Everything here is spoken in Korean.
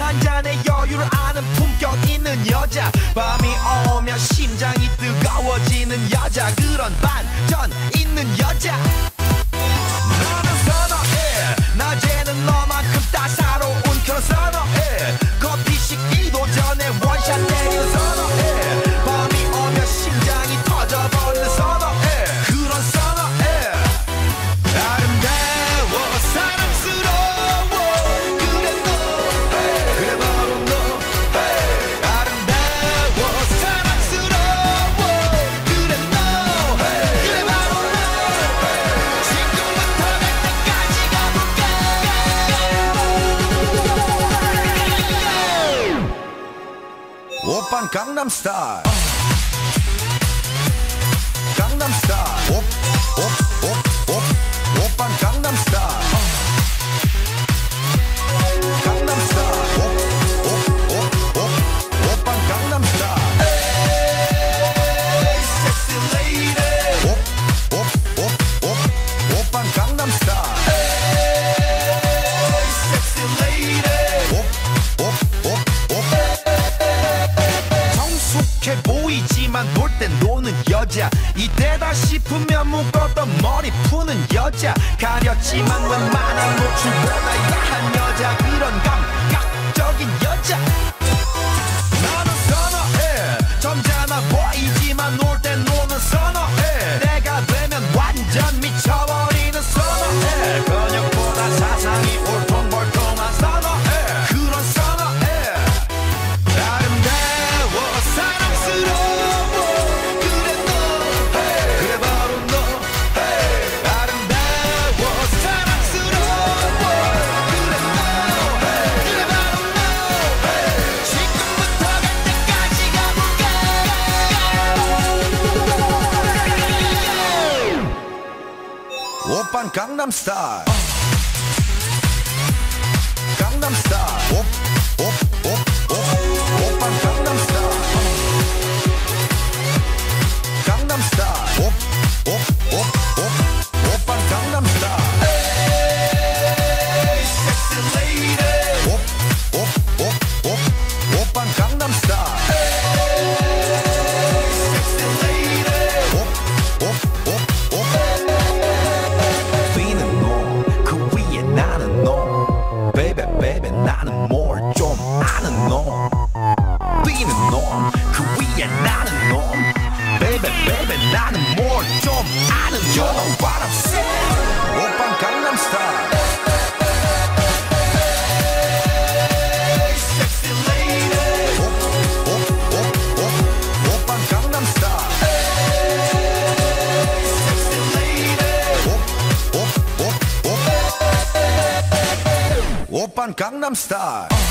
한 잔의 여유를 아는 품격 있는 여자 밤이 오면 심장이 뜨거워지는 여자 그런 반전 있는 여자 너는 선어해 낮에는 너만큼 따사로운 그런 선어해 커피 식기도 전에 원샷 때리는 선어해 밤이 오면 심장이 터져버리는 선어해 그런 선어해 아름다워 사랑스러워 그래 너 그래 바로 너 아름다워 사랑스러워 그래 너 그래 바로 너 지금부터 갈 때까지 가볼까 오빤 강남스타일 강남스타일 오빤 강남스타일 강남스타일 오빤 강남스타일 에이 섹시 레이디 오빤 강남스타일 에이 섹시 레이디 성숙해 보이지만 놀 땐 노는 여자 이때다 싶으면 묶었던 머리 푸는 여자 가렸지만 웬만한 노출보다 야한 여자 그런 감각적인 여자 나는 선어해 점잖아 보이지만 놀 땐 노는 선어해 내가 되면 완전 미쳐버리는 선어해 근육보다 사상이 울퉁불퉁한 선어해 그런 선어해 아름다워 사랑스러워 그래 너 그래 바로 너 아름다워 사랑스러워 그래 너 그래 바로 너 지금부터 갈 때까지 가볼까 오빤 강남스타일 강남스타일 오빤 강남스타일 강남스타일 오빤 강남스타일 에이 섹시 레이디 오빤 강남스타일 에이 섹시 레이디 비는 놈그 위에 나는 놈 베이베 베이베 나는 뭘 좀 아는 놈 비는 놈그 위에 나는 놈 베이베 베이베 나는 뭘 좀 아는 You know what I'm saying 오빤 강남스타일 섹시 레이디 오빤 강남스타일 섹시 레이디 오빤 강남스타일